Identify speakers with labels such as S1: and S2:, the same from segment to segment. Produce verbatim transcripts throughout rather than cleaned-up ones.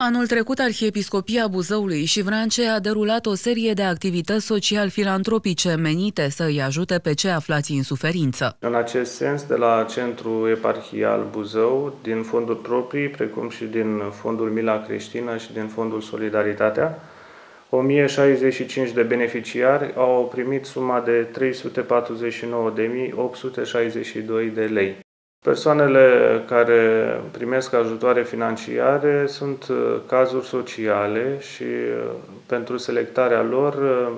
S1: Anul trecut, Arhiepiscopia Buzăului și Vrancei a derulat o serie de activități social-filantropice menite să îi ajute pe cei aflați în suferință.
S2: În acest sens, de la Centrul Eparhial Buzău, din fonduri proprii, precum și din Fondul Mila Creștină și din Fondul Solidaritatea, o mie șaizeci și cinci de beneficiari au primit suma de trei sute patruzeci și nouă de mii opt sute șaizeci și doi de lei. Persoanele care primesc ajutoare financiare sunt cazuri sociale și pentru selectarea lor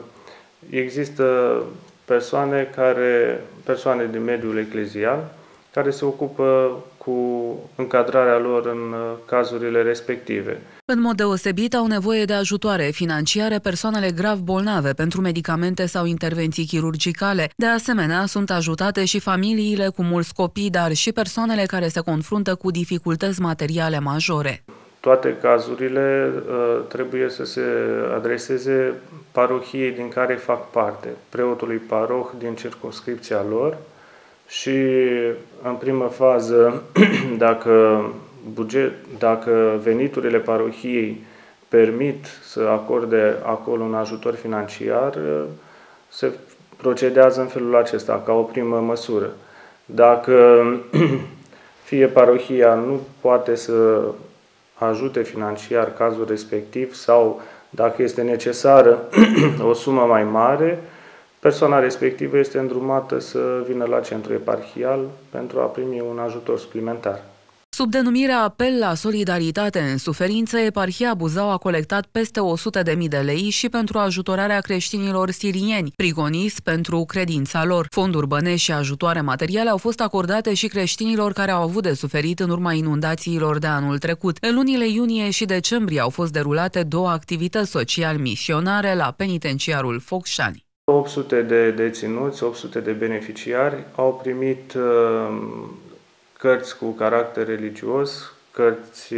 S2: există persoane, care, persoane din mediul eclezial care se ocupă cu încadrarea lor în cazurile respective.
S1: În mod deosebit, au nevoie de ajutoare financiare persoanele grav bolnave pentru medicamente sau intervenții chirurgicale. De asemenea, sunt ajutate și familiile cu mulți copii, dar și persoanele care se confruntă cu dificultăți materiale majore.
S2: Toate cazurile uh, trebuie să se adreseze parohiei din care fac parte, preotului paroh din circumscripția lor și, în primă fază, dacă buget, dacă veniturile parohiei permit să acorde acolo un ajutor financiar, se procedează în felul acesta, ca o primă măsură. Dacă fie parohia nu poate să ajute financiar cazul respectiv sau dacă este necesară o sumă mai mare, persoana respectivă este îndrumată să vină la centrul eparhial pentru a primi un ajutor suplimentar.
S1: Sub denumirea Apel la solidaritate în suferință, Eparhia Buzău a colectat peste o sută de mii de lei și pentru ajutorarea creștinilor sirieni, prigoniți pentru credința lor. Fonduri bănești și ajutoare materiale au fost acordate și creștinilor care au avut de suferit în urma inundațiilor de anul trecut. În lunile iunie și decembrie au fost derulate două activități social-misionare la penitenciarul Focșani.
S2: opt sute de deținuți, opt sute de beneficiari au primit uh, cărți cu caracter religios, cărți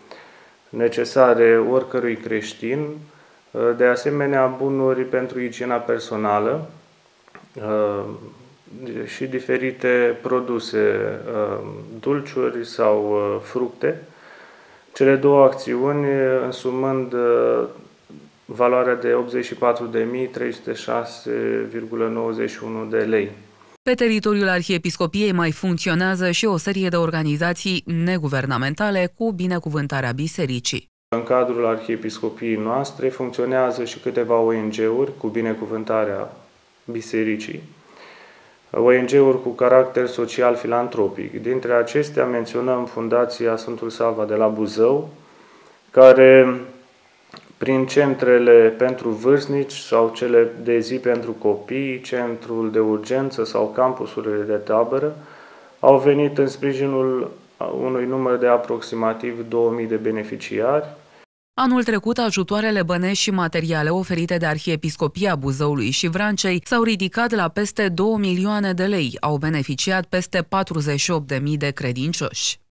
S2: necesare oricărui creștin, de asemenea bunuri pentru igiena personală și diferite produse, dulciuri sau fructe. Cele două acțiuni însumând valoarea de optzeci și patru de mii trei sute șase virgulă nouăzeci și unu de lei.
S1: Pe teritoriul Arhiepiscopiei mai funcționează și o serie de organizații neguvernamentale cu binecuvântarea bisericii.
S2: În cadrul Arhiepiscopiei noastre funcționează și câteva O N G-uri cu binecuvântarea bisericii, O N G-uri cu caracter social-filantropic. Dintre acestea menționăm Fundația Sfântul Sava de la Buzău, care prin centrele pentru vârstnici sau cele de zi pentru copii, centrul de urgență sau campusurile de tabără, au venit în sprijinul unui număr de aproximativ două mii de beneficiari.
S1: Anul trecut, ajutoarele bănești și materiale oferite de Arhiepiscopia Buzăului și Vrancei s-au ridicat la peste două milioane de lei. Au beneficiat peste patruzeci și opt de mii de credincioși.